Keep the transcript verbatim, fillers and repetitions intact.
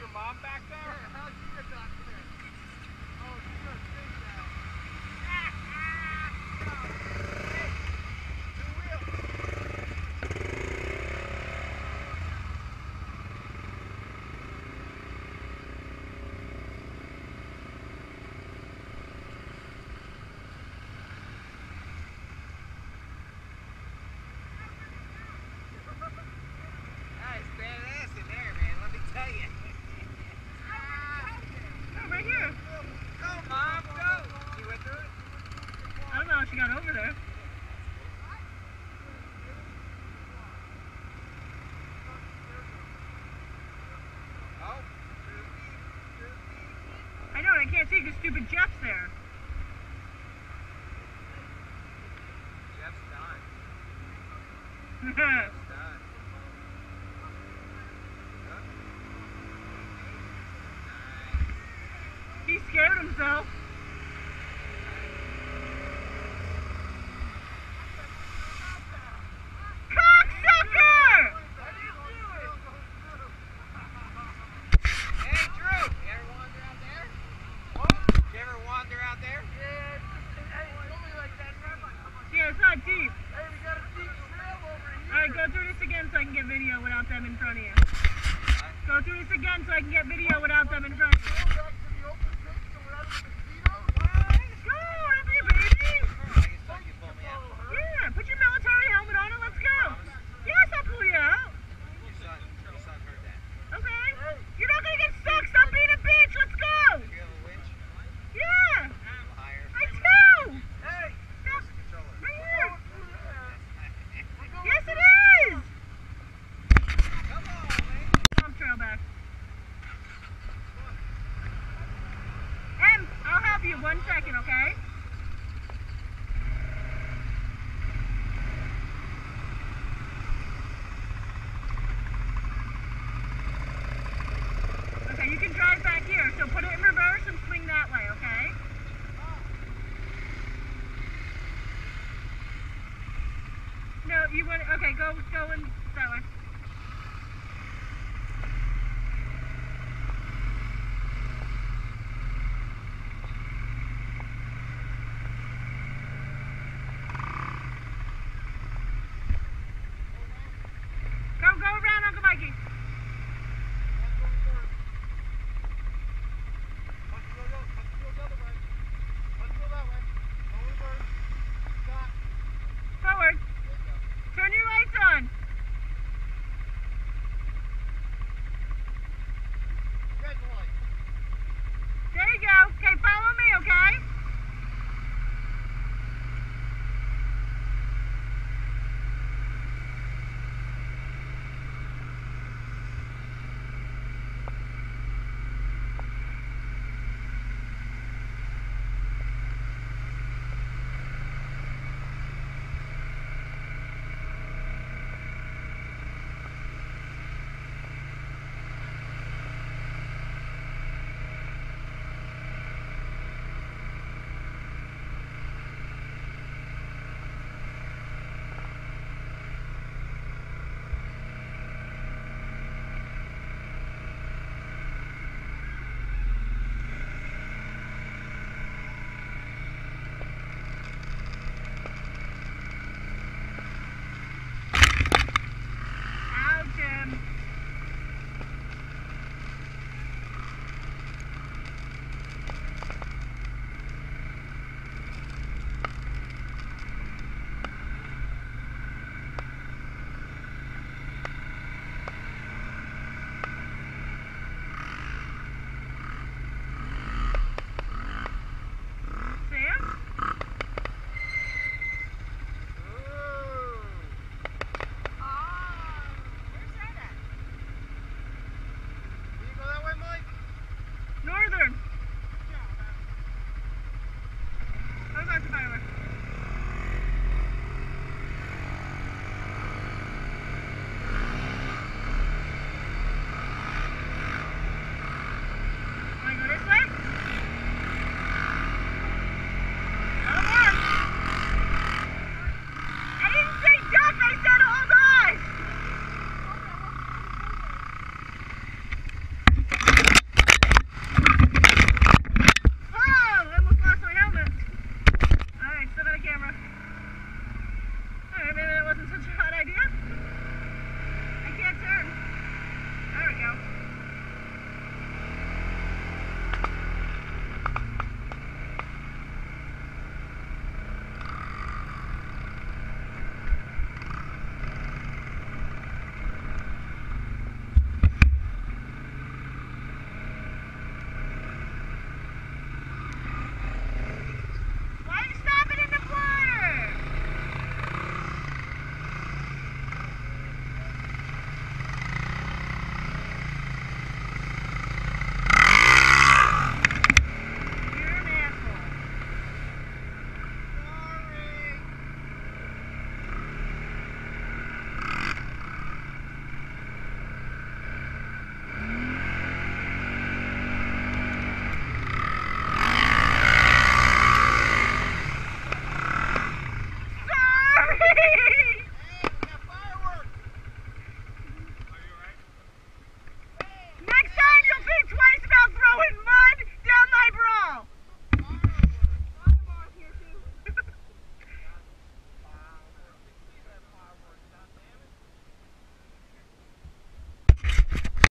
mom back there? Yeah, how'd you get back there? Oh, she's gonna think that. Hey, two wheels. Nice badass in there, man. Let me tell you. Oh, right here. Go, Mom, go! She went through it? I don't know how she got over there. Oh, too deep, too deep. I know, and I can't see because stupid Jeff's there. Jeff's done. Jeff's done. Good. Nice. He scared himself. Cocksucker! Hey, Drew, you ever wander out there? What? You ever wander out there? Yeah, it's, hey, it's only like that. Yeah, it's not deep. Hey, we got a deep trail over here. Alright, go through this again so I can get video without them in front of you. What? Go through this again so I can get video without them in front of you. Go back to the open pit so we're out of the mosquitoes. Go, whatever you baby! I guess so you pull me out. Yeah, put your military helmet on and let's go. Yes, I'll pull you out. Your son, your son heard that. Okay. You're not gonna get stuck. Stop being a bitch. Let's go. You have a winch? Yeah. A little higher. I do. Hey, Stop. Where's the controller? Right here. we're going Yes, it is. Come on, man. Pump trail back. Em, I'll help you. One second, okay? Okay, you can drive back here. So put it in reverse and swing that way, okay? No, you want, okay, go, go in that way.